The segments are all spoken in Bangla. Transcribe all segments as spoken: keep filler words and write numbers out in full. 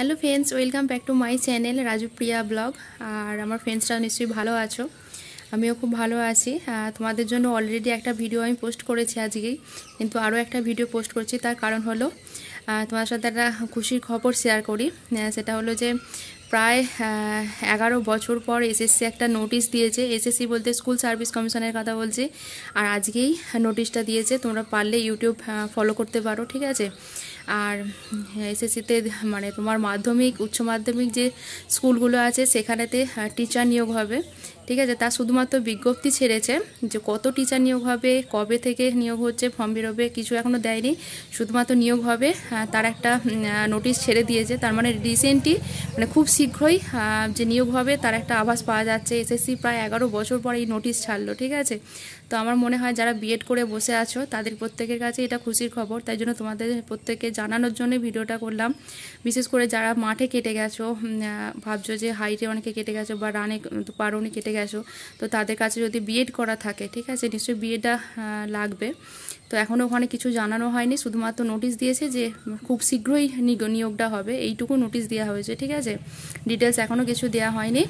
Hello friends, welcome back to my channel Raju Priya blog. আর আমার ফ্রেন্ডসরা নিশ্চয়ই ভালো আছো, আমিও খুব ভালো আছি। তোমাদের জন্য অলরেডি একটা ভিডিও আমি পোস্ট করেছি আজকেই, কিন্তু আরও একটা ভিডিও পোস্ট করছি। তার কারণ হলো তোমার সাথে একটা খুশির খবর শেয়ার করি। সেটা হলো যে প্রায় এগারো বছর পর এসএসসি একটা নোটিশ দিয়েছে। এসএসসি বলতে স্কুল সার্ভিস কমিশনের কথা বলছি। আর আজকেই নোটিশটা দিয়েছে, তোমরা পারলে ইউটিউব ফলো করতে পারো, ঠিক আছে। আর এসএসসিতে মানে তোমার মাধ্যমিক উচ্চ মাধ্যমিক যে স্কুলগুলো আছে সেখানেতে টিচার নিয়োগ হবে, ঠিক আছে। তার শুধুমাত্র বিজ্ঞপ্তি ছেড়েছে যে কত টিচার নিয়োগ হবে, কবে থেকে নিয়োগ হচ্ছে, ফর্ম বেরোবে, কিছু এখনও দেয়নি। শুধুমাত্র নিয়োগ হবে, তার একটা নোটিশ ছেড়ে দিয়েছে। তার মানে রিসেন্টলি মানে খুব শীঘ্রই যে নিয়োগ হবে তার একটা আভাস পাওয়া যাচ্ছে। এসএসসি প্রায় এগারো বছর পর এই নোটিশ ছাড়লো, ঠিক আছে। তো আমার মনে হয় যারা বিএড করে বসে আছো তাদের প্রত্যেকের কাছে এটা খুশির খবর, তাই জন্য তোমাদের প্রত্যেককে জানানোর জন্য ভিডিওটা করলাম। বিশেষ করে যারা মাঠে কেটে গেছো, ভাবছো যে হাইটে অনেকে কেটে গেছো বা রানে পারোনি কেটে গেছো, তো তাদের কাছে যদি বিএড করা থাকে, ঠিক আছে, নিশ্চয়ই বিএডটা লাগবে। তো এখনও ওখানে কিছু জানানো হয়নি, শুধুমাত্র নোটিশ দিয়েছে যে খুব শীঘ্রই নিয়োগটা হবে, এইটুকু নোটিশ দেওয়া হয়েছে, ঠিক আছে। ডিটেলস এখনও কিছু দেওয়া হয়নি।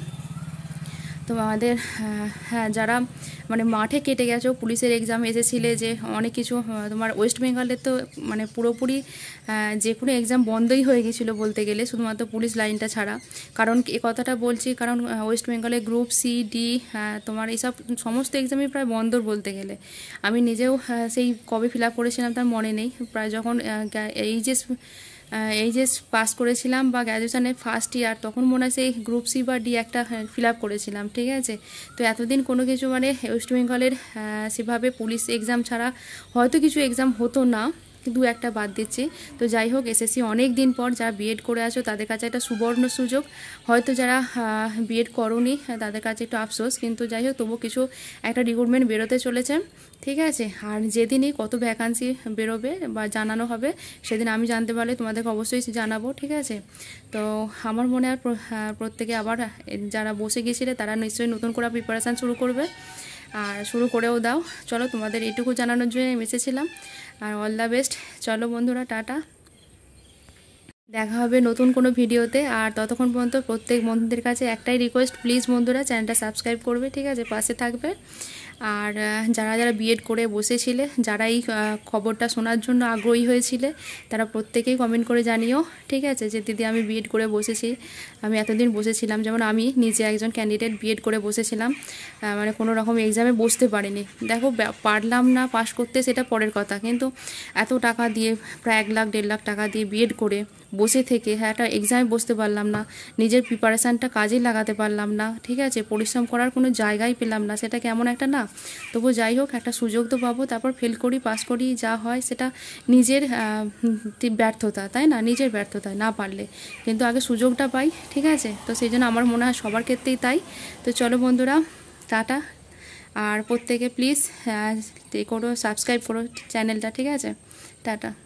তো আমাদের হ্যাঁ যারা মানে মাঠে কেটে গেছো, পুলিশের এক্সাম এসেছিলে, যে অনেক কিছু তোমার ওয়েস্ট বেঙ্গলের তো মানে পুরোপুরি যে কোনো এক্সাম বন্ধই হয়ে গেছিলো বলতে গেলে, শুধুমাত্র পুলিশ লাইনটা ছাড়া। কারণ এ কথাটা বলছি কারণ ওয়েস্ট বেঙ্গলে গ্রুপ সি ডি তোমার এইসব সমস্ত এক্সামই প্রায় বন্ধ বলতে গেলে। আমি নিজেও সেই কবে ফিল আপ করেছিলাম তার মনে নেই, প্রায় যখন এইচএস এইচএস পাস করেছিলাম বা গ্র্যাজুয়েশনে ফার্স্ট ইয়ার, তখন মনে হয় সেই গ্রুপ সি বা ডি একটা ফিল আপ করেছিলাম, ঠিক আছে। তো এতদিন কোনো কিছু মানে ওয়েস্ট বেঙ্গলের সেভাবে পুলিশ এক্সাম ছাড়া হয়তো কিছু এক্সাম হতো না, দু একটা বাদ দিচ্ছি। তো যাই হোক, এসএসসি অনেক দিন পর যারা বিএড করে আছো তাদের কাছে একটা সুবর্ণ সুযোগ। হয়তো যারা বিএড করোনি তাদের কাছে একটু আফসোস, কিন্তু যাই হোক তবু কিছু একটা রিক্রুটমেন্ট বেরোতে চলেছে, ঠিক আছে। আর যেদিনই কত ভ্যাকান্সি বেরোবে বা জানানো হবে সেদিন আমি জানতে পারলে তোমাদেরকে অবশ্যই জানাবো, ঠিক আছে। তো আমার মনে হয় প্রত্যেকে আবার যারা বসে গিয়েছিলে তারা নিশ্চয়ই নতুন করে প্রিপারেশান শুরু করবে, আর শুরু করেও দাও। চলো, তোমাদের এইটুকু জানানোর জন্য আমি এসেছিলাম। আর অল দ্য বেস্ট। চলো বন্ধুরা, টাটা, দেখা হবে নতুন কোনো ভিডিওতে। আর ততক্ষণ পর্যন্ত প্রত্যেক বন্ধুদের কাছে একটাই রিকোয়েস্ট, প্লিজ বন্ধুরা চ্যানেলটা সাবস্ক্রাইব করবে, ঠিক আছে, পাশে থাকবে। আর যারা যারা বিএড করে বসেছিলে, যারা এই খবরটা শোনার জন্য আগ্রহী হয়েছিলে, তারা প্রত্যেকেই কমেন্ট করে জানিও, ঠিক আছে, যে দিদি আমি বিএড করে বসেছি, আমি এতদিন বসেছিলাম। যেমন আমি নিজে একজন ক্যান্ডিডেট, বিএড করে বসেছিলাম, মানে কোনো রকম এক্সামে বসতে পারিনি। দেখো পারলাম না পাস করতে সেটা পরের কথা, কিন্তু এত টাকা দিয়ে প্রায় এক লাখ দেড় লাখ টাকা দিয়ে বিএড করে বসে থেকে হ্যাঁ একটা এক্সামে বসতে পারলাম না, নিজের প্রিপারেশানটা কাজে লাগাতে পারলাম না, ঠিক আছে, পরিশ্রম করার কোনো জায়গায় পেলাম না, সেটা কেমন একটা না। তবু যাই হোক, একটা সুযোগ তো পাবো, তারপর ফেল করি পাস করি যা হয় সেটা নিজের ব্যর্থতা, তাই না, নিজের ব্যর্থতা না পারলে, কিন্তু আগে সুযোগটা পাই, ঠিক আছে। তো সেই জন্য আমার মনে হয় সবার ক্ষেত্রেই তাই। তো চলো বন্ধুরা, টাটা। আর প্রত্যেকে প্লিজ করো, সাবস্ক্রাইব করো চ্যানেলটা, ঠিক আছে, টাটা।